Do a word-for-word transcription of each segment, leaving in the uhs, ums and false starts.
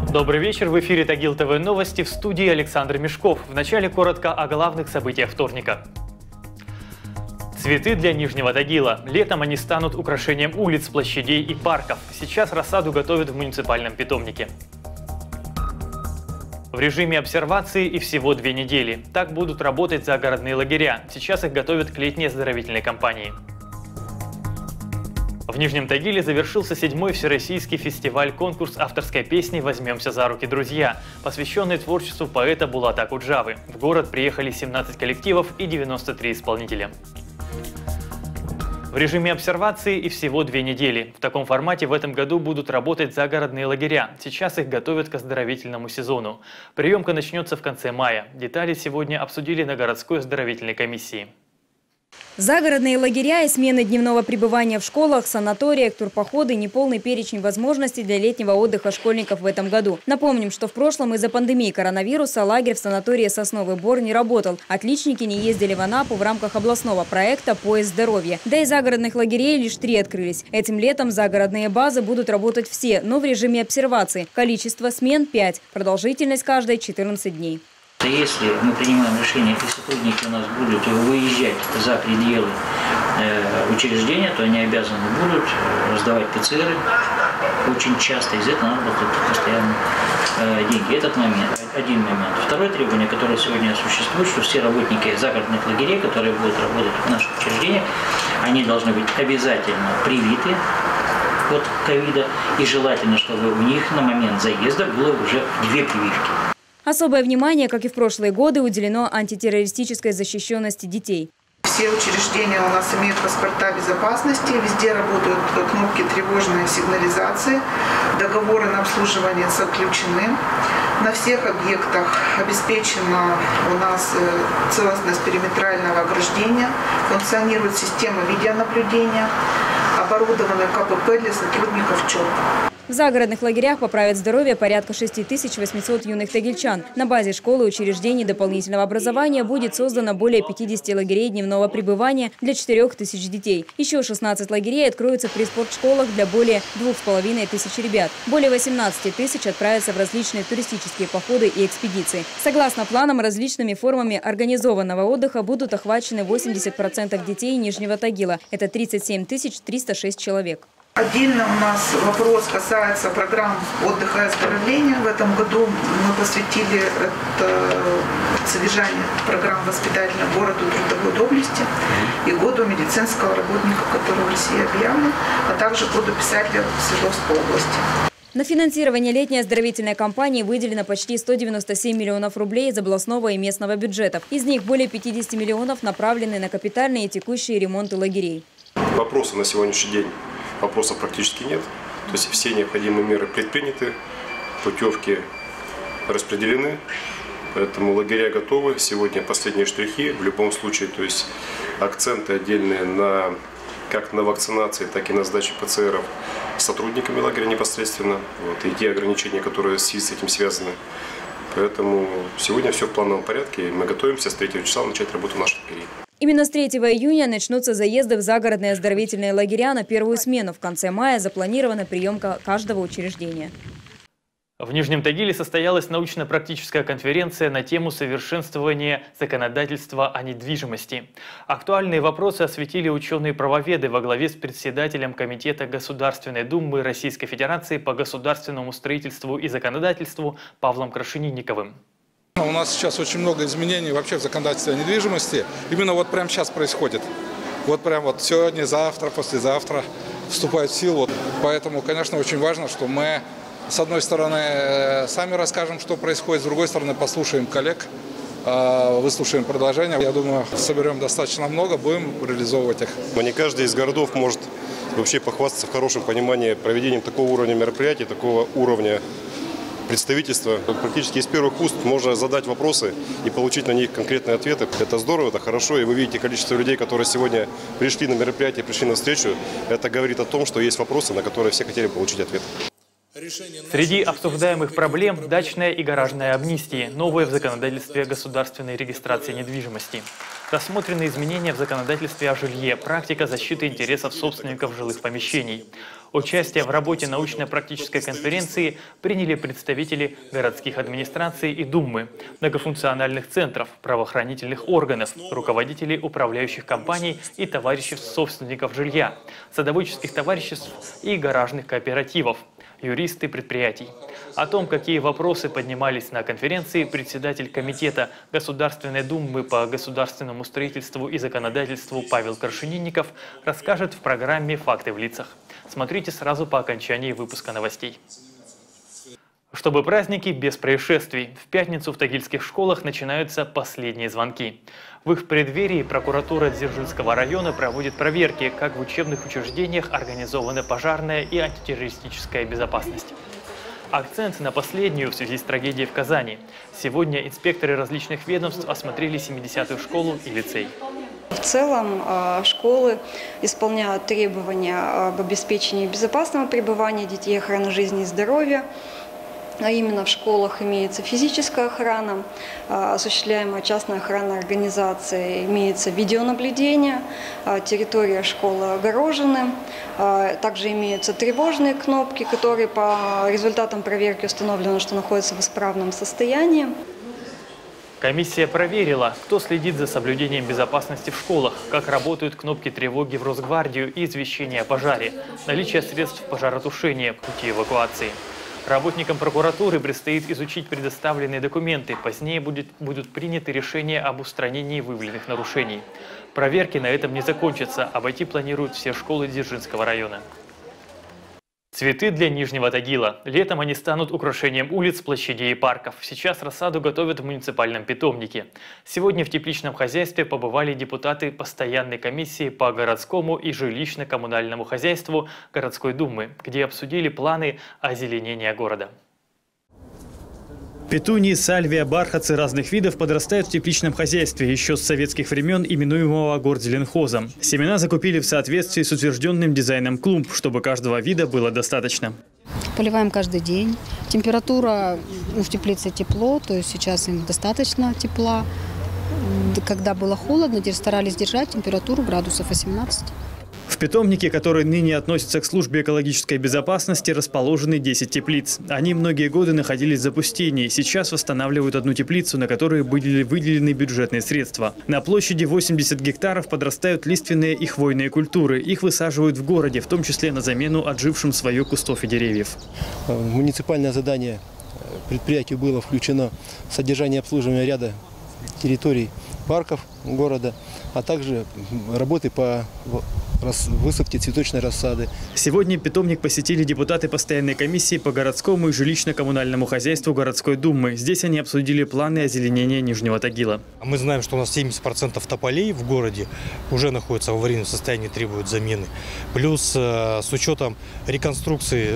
Добрый вечер. В эфире Тагил ТВ новости, в студии Александр Мешков. Вначале коротко о главных событиях вторника. Цветы для Нижнего Тагила. Летом они станут украшением улиц, площадей и парков. Сейчас рассаду готовят в муниципальном питомнике. В режиме обсервации и всего две недели. Так будут работать загородные лагеря. Сейчас их готовят к летней оздоровительной кампании. В Нижнем Тагиле завершился седьмой всероссийский фестиваль-конкурс авторской песни «Возьмемся за руки, друзья», посвященный творчеству поэта Булата Акуджавы. В город приехали семнадцать коллективов и девяносто три исполнителя. В режиме обсервации и всего две недели. В таком формате в этом году будут работать загородные лагеря. Сейчас их готовят к оздоровительному сезону. Приемка начнется в конце мая. Детали сегодня обсудили на городской оздоровительной комиссии. Загородные лагеря и смены дневного пребывания в школах, санаториях, турпоходы – неполный перечень возможностей для летнего отдыха школьников в этом году. Напомним, что в прошлом из-за пандемии коронавируса лагерь в санатории «Сосновый Бор» не работал. Отличники не ездили в Анапу в рамках областного проекта «Поезд здоровья». Да и загородных лагерей лишь три открылись. Этим летом загородные базы будут работать все, но в режиме обсервации. Количество смен – пять, продолжительность каждой – четырнадцать дней. Если мы принимаем решение, и сотрудники у нас будут выезжать за пределы э, учреждения, то они обязаны будут сдавать ПЦРы очень часто, из этого надо платить постоянно э, деньги. Этот момент, один момент. Второе требование, которое сегодня существует, что все работники загородных лагерей, которые будут работать в наших учреждениях, они должны быть обязательно привиты от ковида, и желательно, чтобы у них на момент заезда было уже две прививки. Особое внимание, как и в прошлые годы, уделено антитеррористической защищенности детей. Все учреждения у нас имеют паспорта безопасности, везде работают кнопки тревожной сигнализации, договоры на обслуживание заключены. На всех объектах обеспечена у нас целостность периметрального ограждения, функционирует система видеонаблюдения, оборудованы КПП для сотрудников ЧОП. В загородных лагерях поправят здоровье порядка шести тысяч восьмисот юных тагильчан. На базе школы и учреждений дополнительного образования будет создано более пятидесяти лагерей дневного пребывания для четырёх тысяч детей. Еще шестнадцать лагерей откроются при спортшколах для более двух с половиной тысяч ребят. Более восемнадцати тысяч отправятся в различные туристические походы и экспедиции. Согласно планам, различными формами организованного отдыха будут охвачены восемьдесят процентов детей Нижнего Тагила. Это тридцать семь тысяч триста шесть человек. Отдельно у нас вопрос касается программ отдыха и оздоровления. В этом году мы посвятили это содержанию программ воспитательного городу трудовой доблести и году медицинского работника, который в России объявлен, а также году писателя Свердловской области. На финансирование летней оздоровительной кампании выделено почти сто девяносто семь миллионов рублей из областного и местного бюджетов. Из них более пятидесяти миллионов направлены на капитальные и текущие ремонты лагерей. Вопросы на сегодняшний день. Вопросов практически нет. То есть все необходимые меры предприняты, путевки распределены, поэтому лагеря готовы. Сегодня последние штрихи. В любом случае, то есть акценты отдельные на, как на вакцинации, так и на сдаче ПЦРов сотрудниками лагеря непосредственно. Вот, и те ограничения, которые в связи с этим связаны. Поэтому сегодня все в плановом порядке. Мы готовимся с третьего числа начать работу в наших лагерях. Именно с третьего июня начнутся заезды в загородные оздоровительные лагеря на первую смену. В конце мая запланирована приемка каждого учреждения. В Нижнем Тагиле состоялась научно-практическая конференция на тему совершенствования законодательства о недвижимости. Актуальные вопросы осветили ученые-правоведы во главе с председателем Комитета Государственной Думы Российской Федерации по государственному строительству и законодательству Павлом Крашенинниковым. У нас сейчас очень много изменений вообще в законодательстве о недвижимости. Именно вот прямо сейчас происходит. Вот прямо вот сегодня, завтра, послезавтра вступает в силу. Поэтому, конечно, очень важно, что мы, с одной стороны, сами расскажем, что происходит, с другой стороны, послушаем коллег, выслушаем предложения. Я думаю, соберем достаточно много, будем реализовывать их. Не каждый из городов может вообще похвастаться в хорошем понимании проведением такого уровня мероприятий, такого уровня представительства. Практически из первых уст можно задать вопросы и получить на них конкретные ответы. Это здорово, это хорошо. И вы видите количество людей, которые сегодня пришли на мероприятие, пришли на встречу. Это говорит о том, что есть вопросы, на которые все хотели получить ответ. Среди обсуждаемых проблем – дачная и гаражная амнистии, новые в законодательстве государственной регистрации недвижимости. Рассмотрены изменения в законодательстве о жилье, практика защиты интересов собственников жилых помещений. Участие в работе научно-практической конференции приняли представители городских администраций и Думы, многофункциональных центров, правоохранительных органов, руководителей управляющих компаний и товариществ собственников жилья, садоводческих товариществ и гаражных кооперативов, юристы предприятий. О том, какие вопросы поднимались на конференции, председатель Комитета Государственной Думы по государственному строительству и законодательству Павел Крашенинников расскажет в программе «Факты в лицах». Смотрите сразу по окончании выпуска новостей. Чтобы праздники без происшествий. В пятницу в тагильских школах начинаются последние звонки. В их преддверии прокуратура Дзержинского района проводит проверки, как в учебных учреждениях организована пожарная и антитеррористическая безопасность. Акцент на последнюю в связи с трагедией в Казани. Сегодня инспекторы различных ведомств осмотрели семидесятую школу и лицей. В целом школы исполняют требования об обеспечении безопасного пребывания детей, охраны жизни и здоровья. А именно в школах имеется физическая охрана, осуществляемая частной охранной организацией, имеется видеонаблюдение, территория школы огорожены, также имеются тревожные кнопки, которые по результатам проверки установлено, что находятся в исправном состоянии. Комиссия проверила, кто следит за соблюдением безопасности в школах, как работают кнопки тревоги в Росгвардию и извещения о пожаре, наличие средств пожаротушения, пути эвакуации. Работникам прокуратуры предстоит изучить предоставленные документы. Позднее будет, будут приняты решения об устранении выявленных нарушений. Проверки на этом не закончатся. Обойти планируют все школы Дзержинского района. Цветы для Нижнего Тагила. Летом они станут украшением улиц, площадей и парков. Сейчас рассаду готовят в муниципальном питомнике. Сегодня в тепличном хозяйстве побывали депутаты постоянной комиссии по городскому и жилищно-коммунальному хозяйству городской думы, где обсудили планы озеленения города. Петунии, сальвия, бархатцы разных видов подрастают в тепличном хозяйстве еще с советских времен, именуемого горзеленхозом. Семена закупили в соответствии с утвержденным дизайном клумб, чтобы каждого вида было достаточно. Поливаем каждый день. Температура в теплице тепло, то есть сейчас им достаточно тепла. Когда было холодно, старались держать температуру градусов восемнадцать. В питомнике, который ныне относится к службе экологической безопасности, расположены десять теплиц. Они многие годы находились в запустении. Сейчас восстанавливают одну теплицу, на которой были выделены бюджетные средства. На площади восемьдесят гектаров подрастают лиственные и хвойные культуры. Их высаживают в городе, в том числе на замену отжившим свое кустов и деревьев. В муниципальное задание предприятию было включено содержание и обслуживание ряда территорий парков города, а также работы по высадке цветочной рассады. Сегодня питомник посетили депутаты постоянной комиссии по городскому и жилищно-коммунальному хозяйству городской думы. Здесь они обсудили планы озеленения Нижнего Тагила. Мы знаем, что у нас семьдесят процентов тополей в городе уже находятся в аварийном состоянии, требуют замены. Плюс э, с учетом реконструкции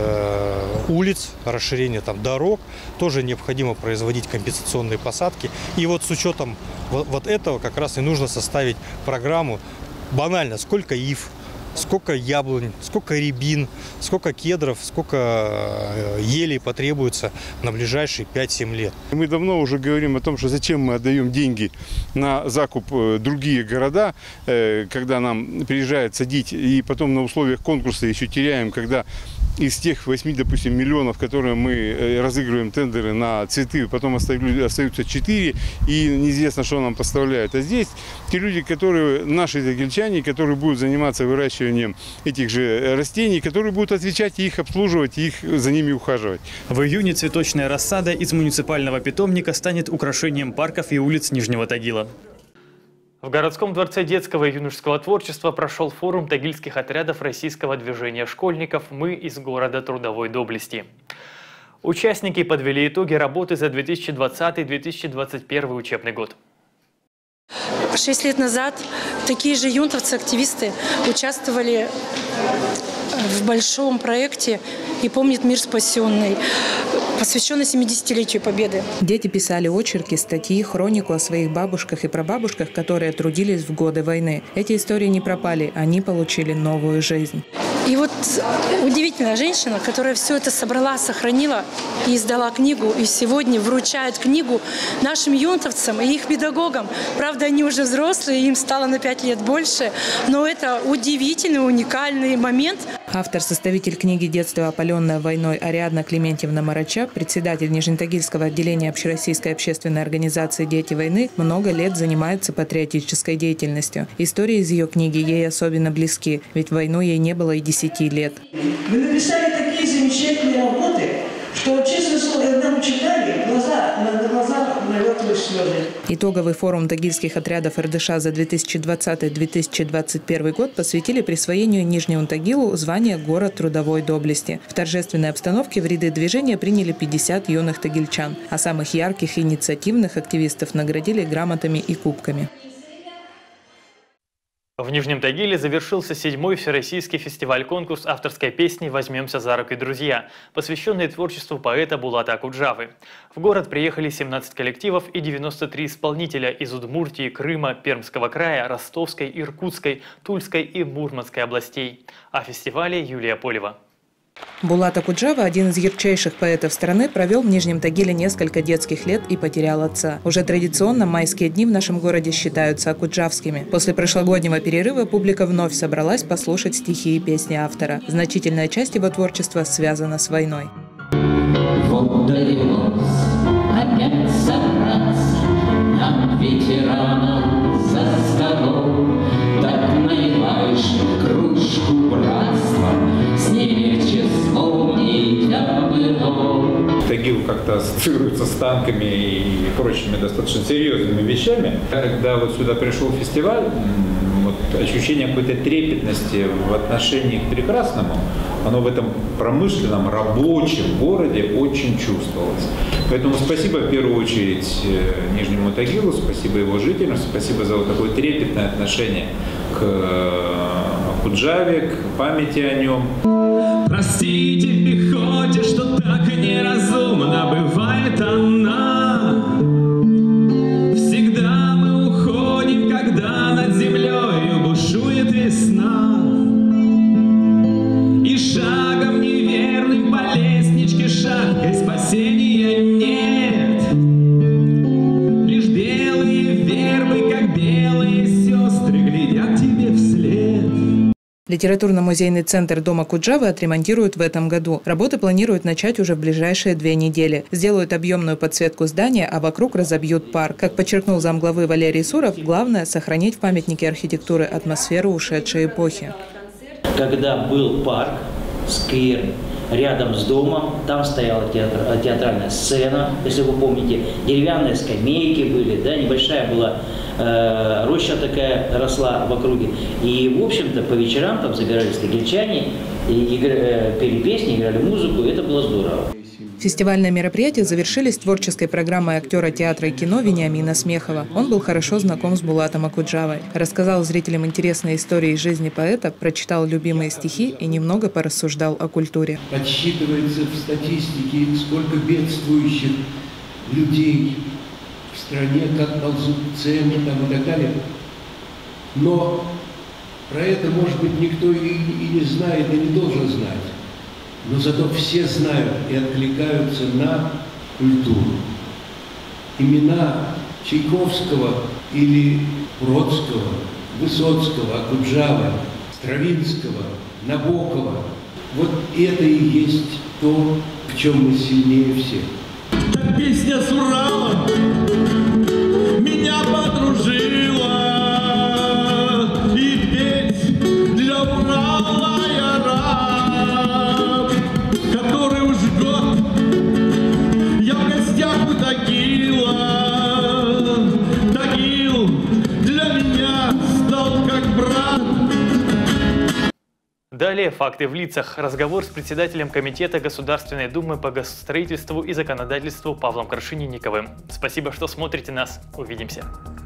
э, улиц, расширения там, дорог, тоже необходимо производить компенсационные посадки. И вот с учетом вот, вот этого как раз и нужно составить программу. Банально, сколько ив, сколько яблонь, сколько рябин, сколько кедров, сколько елей потребуется на ближайшие пять-семь лет. Мы давно уже говорим о том, что зачем мы отдаем деньги на закуп другие города, когда нам приезжают садить, и потом на условиях конкурса еще теряем, когда из тех восьми, допустим, миллионов, которые мы разыгрываем тендеры на цветы, потом остаются четыре, и неизвестно, что нам поставляют. А здесь те люди, которые, наши тагильчане, которые будут заниматься выращиванием этих же растений, которые будут отвечать и их обслуживать, и их за ними ухаживать. В июне цветочная рассада из муниципального питомника станет украшением парков и улиц Нижнего Тагила. В городском дворце детского и юношеского творчества прошел форум тагильских отрядов российского движения школьников «Мы из города трудовой доблести». Участники подвели итоги работы за две тысячи двадцатый — две тысячи двадцать первый учебный год. Шесть лет назад такие же юнтовцы, активисты участвовали в большом проекте «И помнит мир спасенный», посвященный семидесятилетию Победы. Дети писали очерки, статьи, хронику о своих бабушках и прабабушках, которые трудились в годы войны. Эти истории не пропали, они получили новую жизнь. И вот удивительная женщина, которая все это собрала, сохранила и издала книгу, и сегодня вручает книгу нашим юнтовцам и их педагогам. Правда, они уже взрослые, им стало на пять лет больше, но это удивительный, уникальный момент. Автор-составитель книги «Детство, опаленное войной» Ариадна Клементьевна Марача, председатель Нижнетагильского отделения Общероссийской общественной организации «Дети войны», много лет занимается патриотической деятельностью. Истории из ее книги ей особенно близки, ведь в войну ей не было и десяти лет. Вы написали такие замечательные работы, что, честно слово, когда мы читали, глаза, на глазах навернулись слезы. Итоговый форум тагильских отрядов эр дэ ша за две тысячи двадцатый — две тысячи двадцать первый год посвятили присвоению Нижнему Тагилу звания «Город трудовой доблести». В торжественной обстановке в ряды движения приняли пятьдесят юных тагильчан, а самых ярких и инициативных активистов наградили грамотами и кубками. В Нижнем Тагиле завершился седьмой всероссийский фестиваль-конкурс авторской песни «Возьмемся за руки, друзья», посвященный творчеству поэта Булата Акуджавы. В город приехали семнадцать коллективов и девяносто три исполнителя из Удмуртии, Крыма, Пермского края, Ростовской, Иркутской, Тульской и Мурманской областей. О фестивале Юлия Полева. Булат Акуджава, один из ярчайших поэтов страны, провел в Нижнем Тагиле несколько детских лет и потерял отца. Уже традиционно майские дни в нашем городе считаются акуджавскими. После прошлогоднего перерыва публика вновь собралась послушать стихи и песни автора. Значительная часть его творчества связана с войной. Вот довелось опять собраться нам, ветеранам, за столом. Так наливаешь кружку братства, с ней легче вспомнить о былом. Тагил как-то ассоциируется с танками и прочими достаточно серьезными вещами. Когда вот сюда пришел фестиваль, вот ощущение какой-то трепетности в отношении к прекрасному, оно в этом промышленном, рабочем городе очень чувствовалось. Поэтому спасибо в первую очередь Нижнему Тагилу, спасибо его жителям, спасибо за вот такое трепетное отношение к Акуджаве, к памяти о нем. Простите пехоте, что так неразумно бывает она. Всегда мы уходим, когда над землей бушует весна. И шагом неверным по лестничке шаткой спасения нет. Лишь белые вербы, как белые сестры, глядят тебе вслед. Литературно-музейный центр Дома Акуджавы отремонтируют в этом году. Работы планируют начать уже в ближайшие две недели. Сделают объемную подсветку здания, а вокруг разобьют парк. Как подчеркнул замглавы Валерий Суров, главное – сохранить в памятнике архитектуры атмосферу ушедшей эпохи. Когда был парк, сквер, рядом с домом, там стояла театр, театральная сцена, если вы помните, деревянные скамейки были, да, небольшая была э, роща такая росла в округе. И, в общем-то, по вечерам там собирались тагильчане, и, э, пели песни, играли музыку, и это было здорово. Фестивальные мероприятия завершились творческой программой актера театра и кино Вениамина Смехова. Он был хорошо знаком с Булатом Акуджавой. Рассказал зрителям интересные истории из жизни поэта, прочитал любимые стихи и немного порассуждал о культуре. Подсчитывается в статистике, сколько бедствующих людей в стране, как ползут цены там, и так далее. Но про это, может быть, никто и, и не знает, и не должен знать. Но зато все знают и откликаются на культуру. Имена Чайковского или Бродского, Высоцкого, Акуджавы, Стравинского, Набокова. Вот это и есть то, в чем мы сильнее всех. Так песня с Урала меня подружила, и петь для Урала я рад, который уж год я в гостях у Тагила. Тагил для меня стал как брат. Далее факты в лицах. Разговор с председателем Комитета Государственной Думы по госстроительству и законодательству Павлом Крашенинниковым. Спасибо, что смотрите нас. Увидимся.